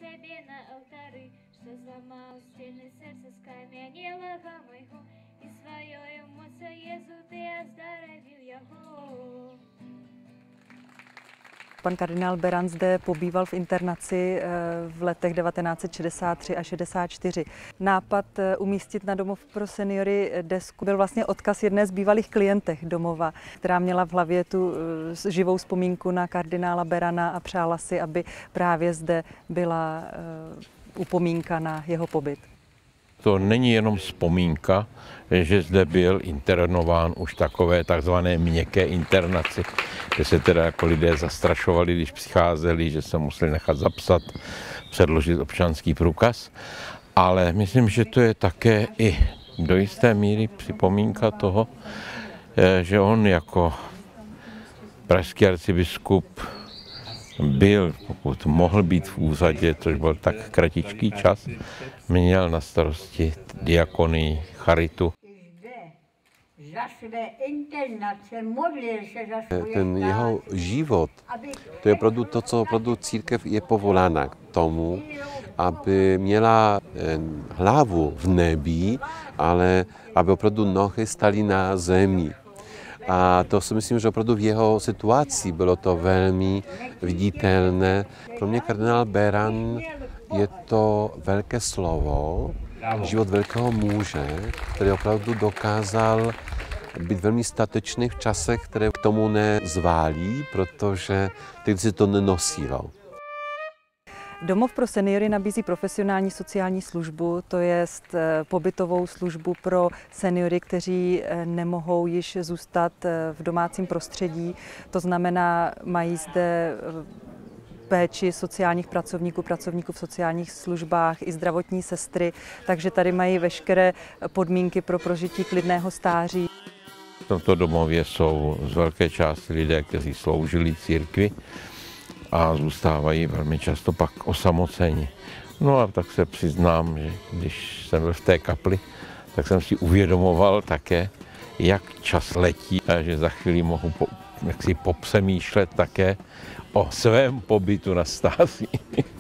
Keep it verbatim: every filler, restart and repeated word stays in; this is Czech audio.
себе на алтары, что зламал стены сердца, скам'янілого мого, і своєю мocою ти оздоровив його. Pan kardinál Beran zde pobýval v internaci v letech devatenáct set šedesát tři a šedesát čtyři. Nápad umístit na domov pro seniory desku byl vlastně odkaz jedné z bývalých klientek domova, která měla v hlavě tu živou vzpomínku na kardinála Berana a přála si, aby právě zde byla upomínka na jeho pobyt. To není jenom vzpomínka, že zde byl internován už takové takzvané měkké internaci, kde se teda jako lidé zastrašovali, když přicházeli, že se museli nechat zapsat, předložit občanský průkaz. Ale myslím, že to je také i do jisté míry připomínka toho, že on jako pražský arcibiskup byl, pokud mohl být v úřadě, což byl tak kratičký čas, měl na starosti diakonii, charitu. Ten jeho život, to je opravdu to, co opravdu církev je povolána k tomu, aby měla hlavu v nebi, ale aby opravdu nohy staly na zemi. A to si myslím, že opravdu v jeho situaci bylo to velmi viditelné. Pro mě kardinál Beran je to velké slovo, život velkého muže, který opravdu dokázal být velmi statečný v časech, které k tomu nezválí, protože tehdy se to nenosilo. Domov pro seniory nabízí profesionální sociální službu, to je pobytovou službu pro seniory, kteří nemohou již zůstat v domácím prostředí. To znamená, mají zde péči sociálních pracovníků, pracovníků v sociálních službách i zdravotní sestry, takže tady mají veškeré podmínky pro prožití klidného stáří. V tomto domově jsou z velké části lidé, kteří sloužili církvi a zůstávají velmi často pak osamoceni. No a tak se přiznám, že když jsem byl v té kapli, tak jsem si uvědomoval také, jak čas letí a že za chvíli mohu po, jak si popřemýšlet také o svém pobytu na stáří.